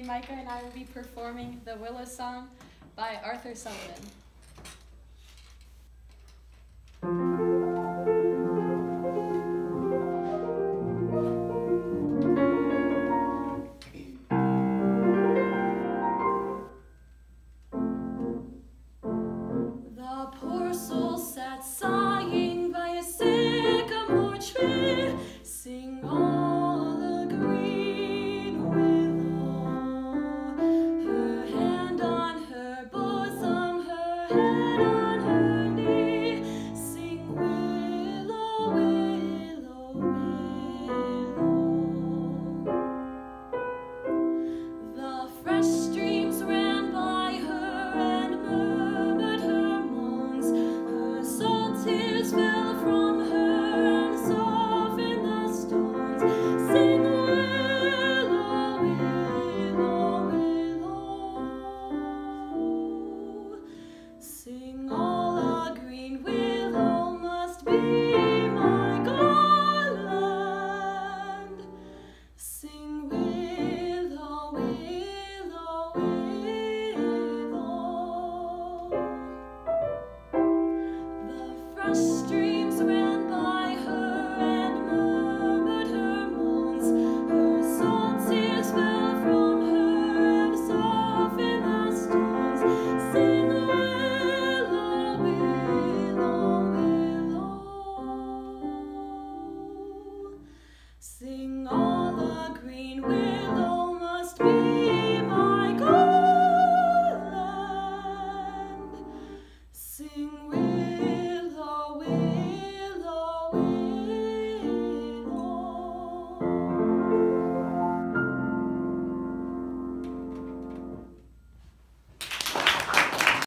Micah and I will be performing the Willow song by Arthur Sullivan. The poor soul sat sighing by a sycamore tree, sing all the green willow. Her hand on her bosom, her head on her knee, sing willow, willow, willow. The fresh